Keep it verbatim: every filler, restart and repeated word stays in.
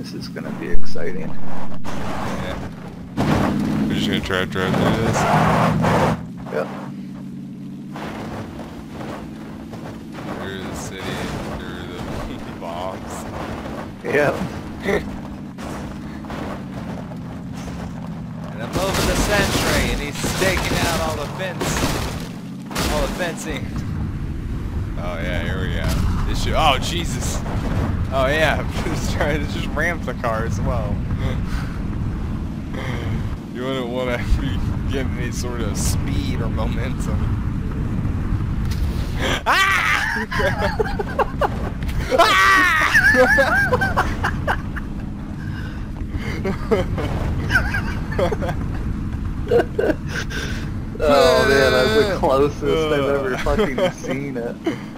This is gonna be exciting. Yeah. We're just gonna try to drive through this. Yep. Through the city, through the bombs. Yep. And I'm over the sentry, and he's staking out all the fence, all the fencing. Oh yeah, here we go. This should, oh Jesus. Oh yeah, I'm just trying to just ramp the car as well. You wouldn't want to be getting any sort of speed or momentum. Ah! Oh man, that's the closest I've ever fucking seen it.